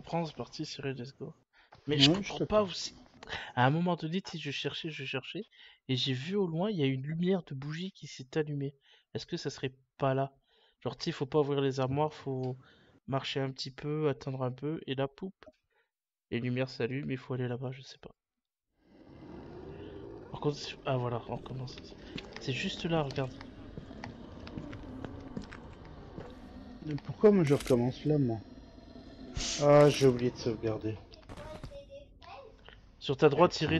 reprend, c'est parti, Cyril, let's go. Mais je Ouais, comprends sais pas aussi. À un moment donné, tu sais, je cherchais, et j'ai vu au loin, il y a une lumière de bougie qui s'est allumée. Est-ce que ça serait pas là? Genre, tu sais, faut pas ouvrir les armoires, faut marcher un petit peu, attendre un peu, et là, poup, les lumières s'allument, il faut aller là-bas, je sais pas. Par contre, ah voilà, on commence. C'est juste là, regarde. Mais pourquoi moi je recommence là, moi? Ah, j'ai oublié de sauvegarder. Sur ta droite, Putain. Cyril.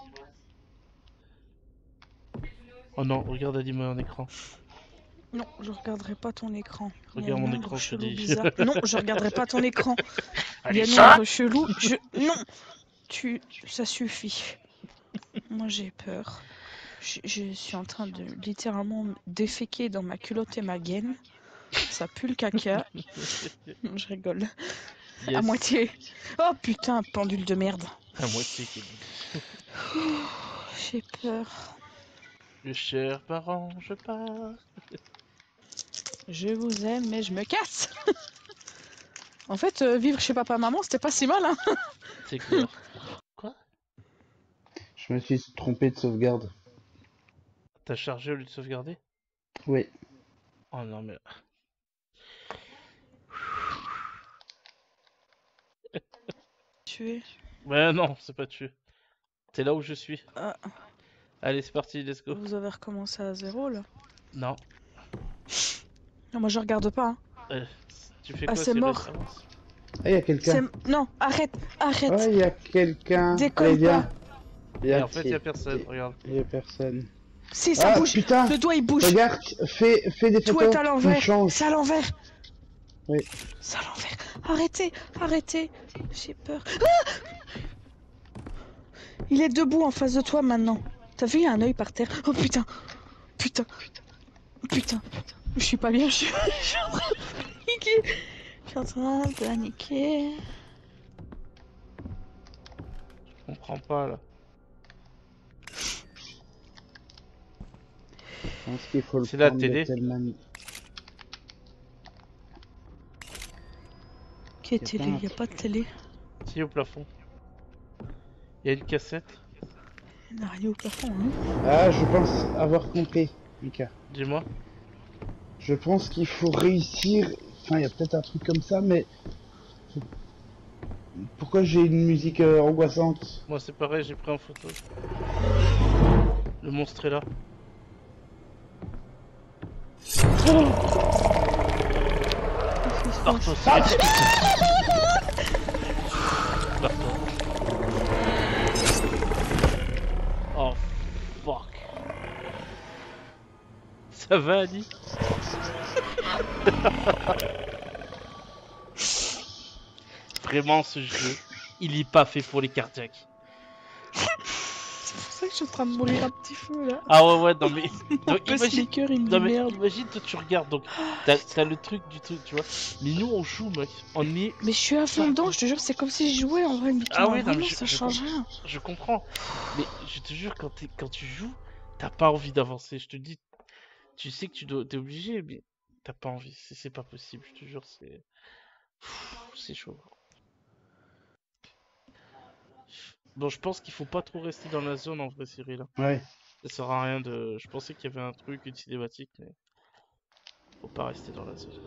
Oh non, regarde, dis moi un écran. Non, je regarderai pas ton écran. Il y a Regarde une mon ombre écran, je te chelou dis. bizarre. Non, je regarderai pas ton écran. Il y Allez, a une ça! ombre chelou. Non. Ça suffit. Moi j'ai peur. Je suis en train de littéralement déféquer dans ma culotte et ma gaine. Ça pue le caca. Non, je rigole. À Yes. moitié. Oh putain, pendule de merde. À moitié qui dit. J'ai peur. Le cher parent, je pars. Je vous aime, mais je me casse. En fait, vivre chez papa-maman, c'était pas si mal, hein. C'est clair. Quoi? Je me suis trompé de sauvegarde. T'as chargé au lieu de sauvegarder? Oui. Oh non, mais. Tué. Ouais, non, c'est pas tué. T'es là où je suis. Ah, Allez, c'est parti, let's go. vous avez recommencé à zéro là. Non. Non, moi je regarde pas. Hein. Euh, Tu fais Ah, quoi, c'est Cyril? mort. Avance. Ah, y'a quelqu'un. Non, arrête, arrête. Ouais, y'a quelqu'un. Déconne Allez, pas. viens. Et en fait, y a personne, regarde. Y'a personne. Si, ça Ah, bouge. putain. Le doigt il bouge. Regarde, fais des Tout photos. est à Tu l'envers. changes. C'est à l'envers. Oui. C'est à l'envers. Arrêtez, arrêtez. J'ai peur. Ah, il est debout en face de toi maintenant. T'as vu, il y a un œil par terre. Oh putain. Putain. Putain. Je suis pas bien, je suis en train de paniquer. Je suis en train de paniquer. Je comprends pas, là. Je pense qu'il faut le C'est la prendre télé. de telle manière. Quelle télé? Il y a pas de télé. Si, au plafond. Y a une cassette. Il n'y a rien au plafond, hein. Ah, je pense avoir compris, Mika. Dis-moi. Je pense qu'il faut réussir. Enfin, il y a peut-être un truc comme ça, mais. Pourquoi j'ai une musique angoissante? Moi, c'est pareil, j'ai pris en photo. Le monstre est là. Barre-toi, Cyril. Barre-toi. Oh, fuck. Ça va, Annie? Vraiment, ce jeu, il est pas fait pour les cardiaques. C'est pour ça que je suis en train de mourir un petit peu là. Ah ouais, non mais... Mon Donc, imagine... pacemaker, il me Non dit mais merde. imagine, toi tu regardes, donc t'as le truc du truc, tu vois. Mais nous on joue, mec. On est... Mais je suis à fond dedans, je te jure, c'est comme si je jouais en vrai, mais Ah oui, non mais vraiment, ça change rien. je comprends. Mais je te jure, quand tu joues, t'as pas envie d'avancer. Je te dis, tu sais que t'es obligé, mais t'as pas envie. C'est pas possible, je te jure, c'est... C'est chaud. Bon, je pense qu'il faut pas trop rester dans la zone en vrai, Cyril. Ouais. Ça sert à rien de... Je pensais qu'il y avait un truc, une cinématique, mais... Faut pas rester dans la zone.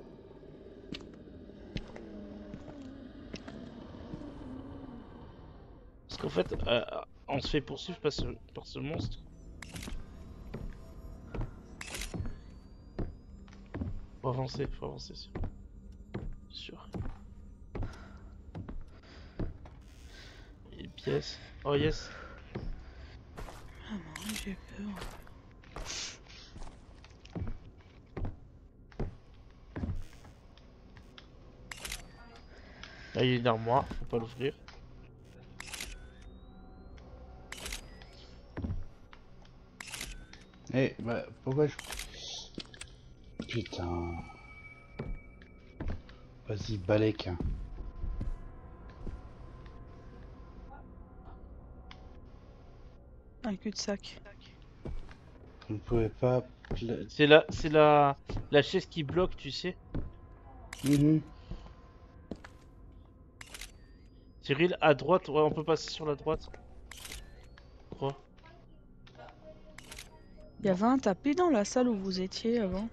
Parce qu'en fait, on se fait poursuivre par ce monstre. Faut avancer, sûr. Et pièce. Oh yes. Ah non, j'ai peur. Là, il y a une armoire, faut pas l'ouvrir. Eh, bah, pourquoi je. Putain. Vas-y, balèque. Un cul-de-sac. Vous ne pouvez pas. C'est la chaise qui bloque, tu sais. Mhm. Cyril, à droite, ouais, on peut passer sur la droite. Crois. Il y avait un tapis dans la salle où vous étiez avant.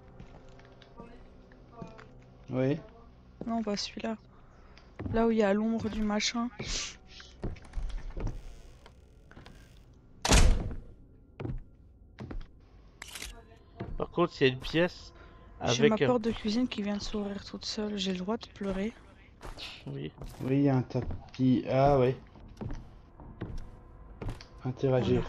Oui. Non, pas celui-là. Là où il y a l'ombre du machin. Par contre, il y a une pièce J'ai ma avec un... porte de cuisine qui vient de s'ouvrir toute seule. J'ai le droit de pleurer. Oui. Oui, il y a un tapis. Ah oui. Interagir.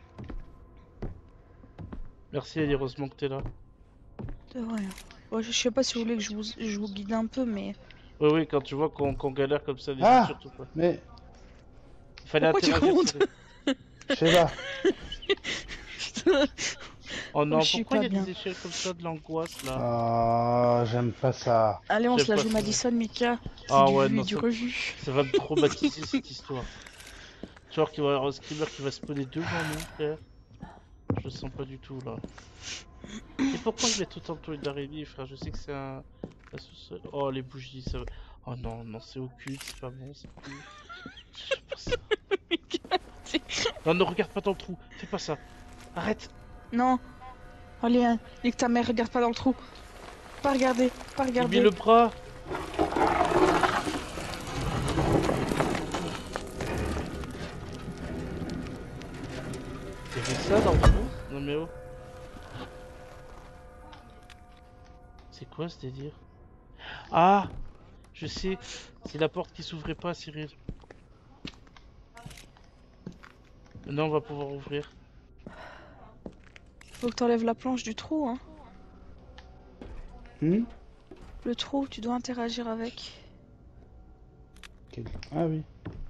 Merci, Ellie, heureusement que t'es là. De rien. Bon, je sais pas si vous voulez que je vous guide un peu, mais... Oui, oui, quand tu vois qu'on galère comme ça, n'hésite Ah! surtout pas. Mais, Il fallait Pourquoi tu interagir, comptes? Cyril. je sais pas. Putain. Oh Oh, je non, suis pourquoi il pas y a des bien. échelles comme ça, de l'angoisse, là? Ah, j'aime pas ça. Allez, on J'aime se la pas joue ça. Madison, Mika. C'est Ah du ouais, vu et non, du revu. ça va me traumatiser, cette histoire. Genre qu'il va y avoir un screamer qui va spawner devant nous, frère. Je le sens pas du tout, là. Et pourquoi ils mettent autant de toilettes d'araignée, frère? Je sais que c'est un sous-sol. Oh, les bougies, ça va... Oh non, non, c'est occulte, c'est pas bon, c'est plus... J'aime pas ça. Non, ne regarde pas dans le trou, fais pas ça. Arrête. Non. Allez, hein. Et que ta mère regarde pas dans le trou. Pas regarder, pas J'ai mis regarder. le bras. Il y avait ça dans le trou? Non mais oh. C'est quoi ce délire? Ah, je sais. C'est la porte qui s'ouvrait pas, Cyril. Maintenant, on va pouvoir ouvrir. Faut que t'enlèves la planche du trou, hein. Hmm? Le trou, tu dois interagir avec. Ah oui.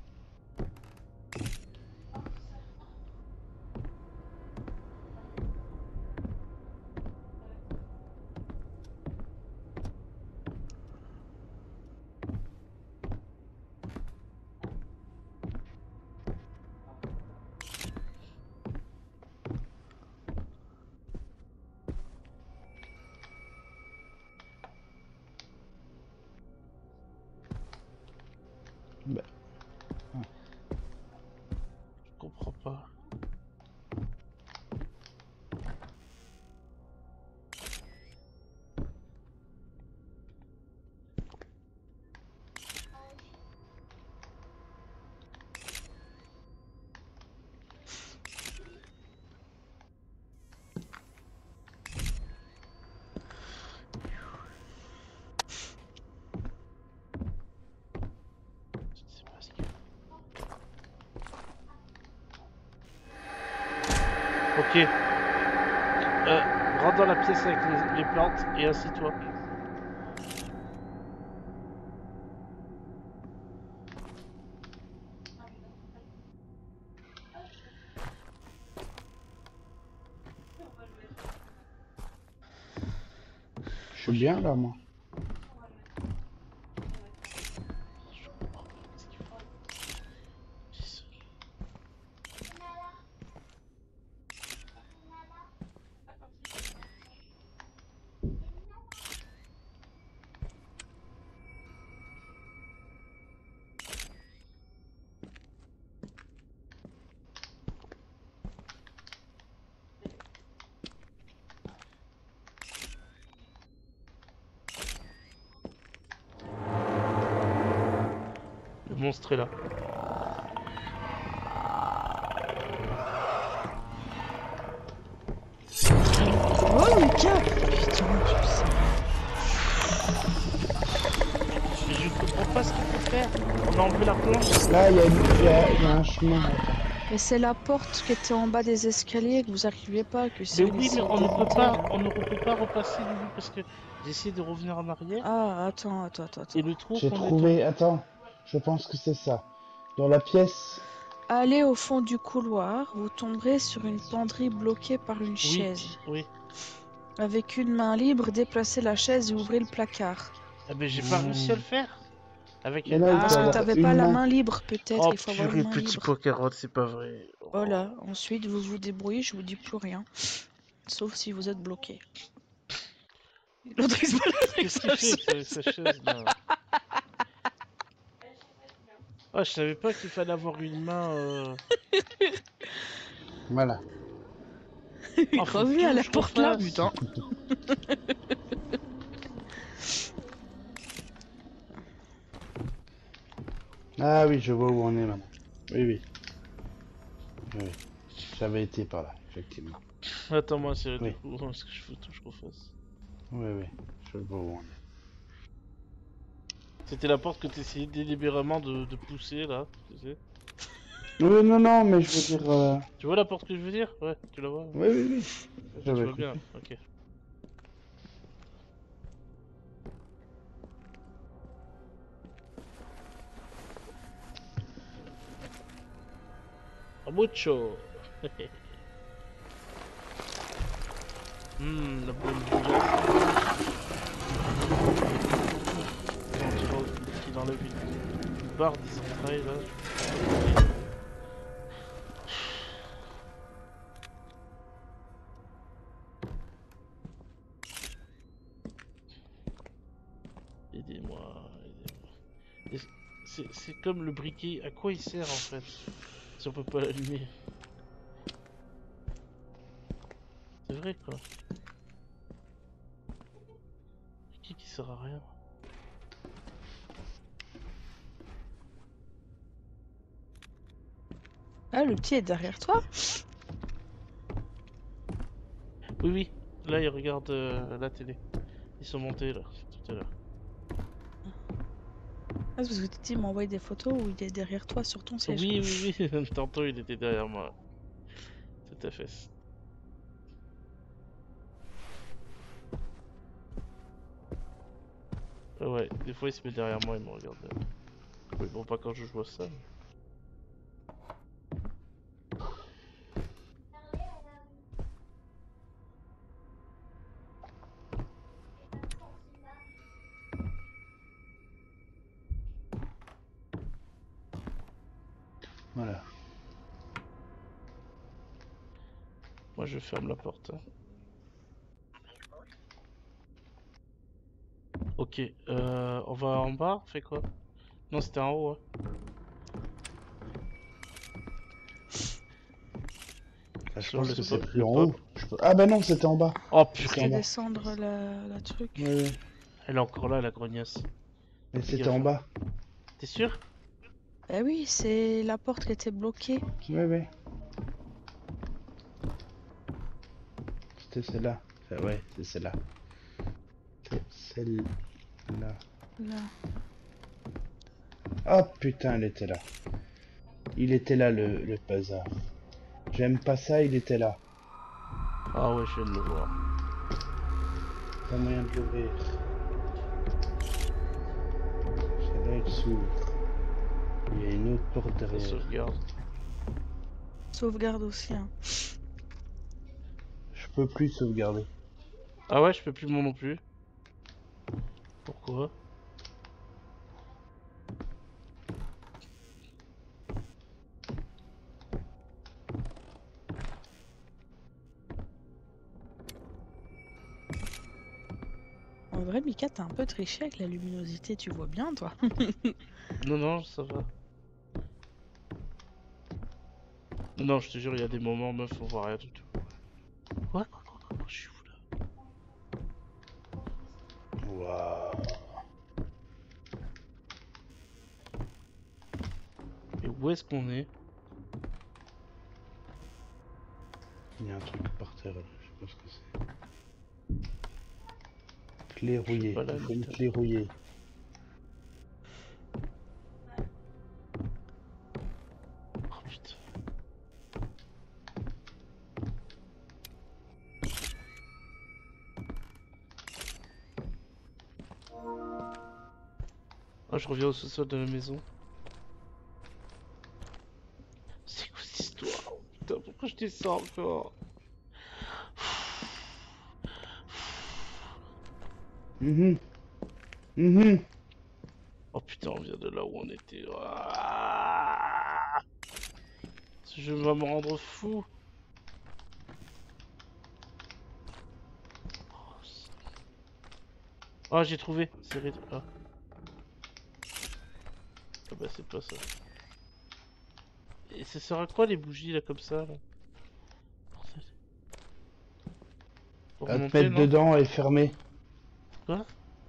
Bah, Je comprends pas. Je sais pas ce qu'il y a. Ok. Rentre dans la pièce avec les plantes et assis-toi. je suis bien là, moi. Je comprends pas ce qu'il faut. Jesus. Le monstre est là. Oh, Mika! Putain, Mais je comprends pas ce qu'il faut faire. On a enlevé la planche. Là, il y a un chemin. Attends. mais c'est la porte qui était en bas des escaliers que vous arriviez pas, que Mais c'est oui, mais on ne peut démonté, pas, là. on ne peut pas repasser Lulu parce que j'ai essayé de revenir en arrière Ah, attends. et le trou J'ai qu'on est trouvé. tombé. Attends. Je pense que c'est ça. Dans la pièce. Allez au fond du couloir, vous tomberez sur une penderie bloquée par une Oui, chaise. oui. Avec une main libre, déplacez la chaise et ouvrez le placard. Ah ben j'ai pas réussi à le faire. Avec Mais une... non, il faut Parce que avoir Ah. t'avais pas une la main. main libre, peut-être. Oh Il faut avoir une purée, main petit libre. pokerotte, c'est pas vrai. Oh. Voilà. Ensuite, vous vous débrouillez, je vous dis plus rien. Sauf si vous êtes bloqué. L'autre, il se balade avec Qu'est-ce qu'il sa fait avec chaise. sa chaise là? Ah, je savais pas qu'il fallait avoir une main. Voilà. Ah, faut Reviens à tout que la je porte là, refasse. putain. Ah oui, je vois où on est maintenant. Oui, oui. Oui. J'avais été par là, effectivement. Attends-moi, c'est du Oui, coup, parce que je faut tout que je refasse. oui, oui. Je vois où on est. C'était la porte que t'essayais délibérément de pousser là, tu sais. Oui, non, non, mais je veux dire... Tu vois la porte que je veux dire? Ouais, tu la vois? Oui, oui, oui. Ça, Tu j'avais vois bien, compris. ok. Ah, mucho! La bonne bouillasse. Quand qu'il enlève une barre des entrailles là, je... Aidez-moi, aidez-moi. Et c'est comme le briquet, à quoi il sert en fait? Si on peut pas l'allumer. C'est vrai quoi. Briquet qui sert à rien. Ah, le petit est derrière toi? Oui, oui, là il regarde la télé. Ils sont montés là, tout à l'heure. Ah, c'est parce que Titi m'a envoyé des photos où il est derrière toi sur ton siège. Oui, oui, oui, tantôt il était derrière moi. Tout à fait. Ouais, des fois il se met derrière moi et me regarde. Oui, bon, pas quand je joue à ça. Voilà. Moi je ferme la porte, hein. Ok, on va en bas, on fait quoi? Non, c'était en haut, hein. Bah, je Sur pense que c'est plus le en pub. haut. Ah bah non, c'était en bas. Oh C'était en Fais purée, bas. descendre la truc. Oui, oui. elle est encore là, la grognasse. Mais Fais c'était en gaffe, hein. bas. T'es sûr? Eh oui, c'est la porte qui était bloquée. Oui, oui. C'était celle-là. Ouais, c'est celle-là. C'est celle-là. Là. Oh putain, elle était là. Il était là, le bazar. J'aime pas ça, il était là. Ah ouais, je viens de le voir. Pas moyen de l'ouvrir. Celle-là, elle s'ouvre. Il y a une autre porte Ça derrière. sauvegarde. Sauvegarde aussi, hein. Je peux plus sauvegarder. Ah ouais, je peux plus moi non plus. Pourquoi? En vrai, Mika, t'as un peu triché avec la luminosité, tu vois bien, toi. Non, non, ça va. Non, je te jure, il y a des moments, meuf, on voit rien du tout. Quoi, je suis où là? Waouh. Et où est-ce qu'on est? Il y a un truc par terre là, je sais pas ce que c'est. Clé Je suis rouillée, pas là, il faut une Nita. clé rouillée. Oh putain. Ah, je reviens au sous-sol de la maison. C'est quoi cette histoire? Oh, putain, pourquoi je descends encore? Mhm. Mhm. Oh putain, on vient de là où on était. Ah, ce jeu va me rendre fou. Ah, j'ai trouvé. C'est ah. Ah bah c'est pas ça. Et ça sert à quoi les bougies là comme ça là? Pour À te remonter, mettre non? dedans et fermer. Quoi?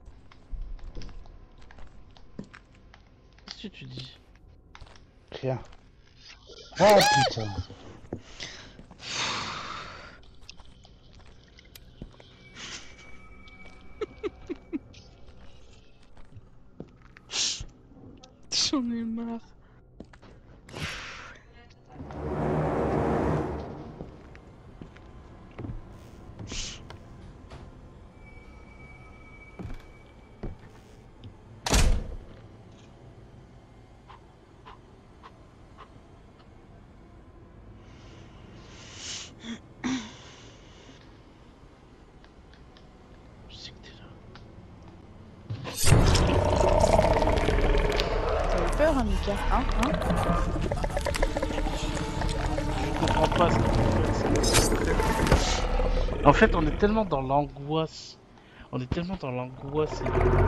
Qu'est-ce que tu dis? Rien. Ah putain. J'en ai marre. Je sais que t'es là. T'as eu peur, hein, Mika? Hein? Je comprends pas ce que tu fais. En fait, on est tellement dans l'angoisse. On est tellement dans l'angoisse.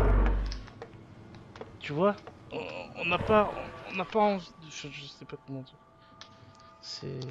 Tu vois? On n'a pas, on n'a pas envie de. Je sais pas comment dire. C'est.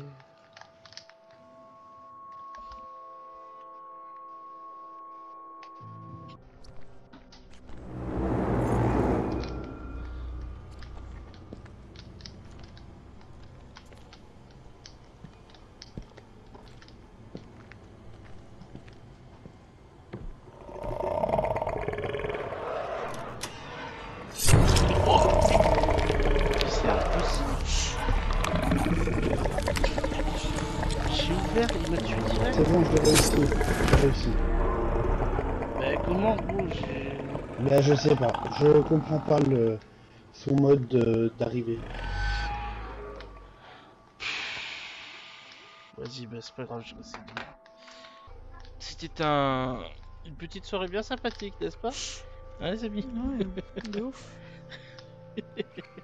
C'est impossible. J'ai ouvert, il m'a tué direct. C'est bon, je l'ai réussi. J'ai réussi. Mais comment, gros, j'ai. Là, je sais pas. Je comprends pas son mode d'arrivée. Vas-y, bah c'est pas grave, je reste. C'était une petite soirée bien sympathique, n'est-ce pas? Hein, les amis? Ouais, de ouf.